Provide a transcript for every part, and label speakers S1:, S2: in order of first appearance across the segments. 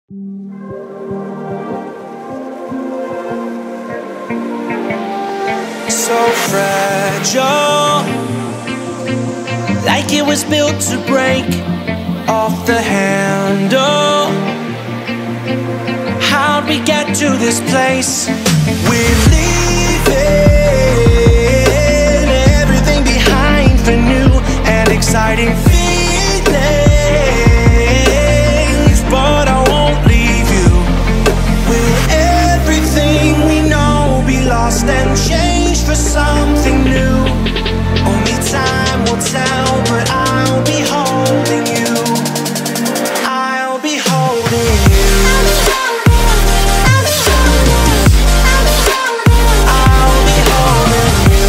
S1: So fragile, like it was built to break off the handle. How'd we get to this place? We're leaving everything behind for new and exciting feelings, but I won't leave you. Will everything we know be lost and changed for something new? Only time will tell, but I'll be holding you. I'll be holding you. I'll be holding you.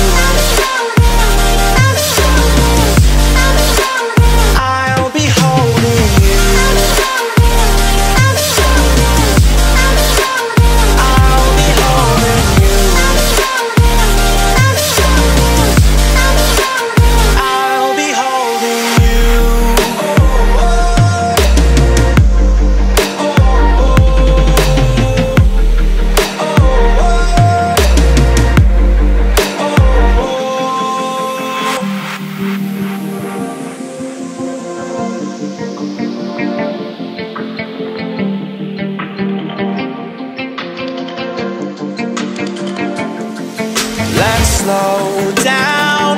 S1: I'll be holding you. I'll be holding you. I'll be holding you. Let's slow down.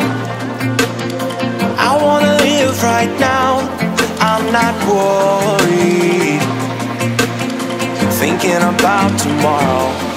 S1: I wanna live right now. I'm not worried, thinking about tomorrow.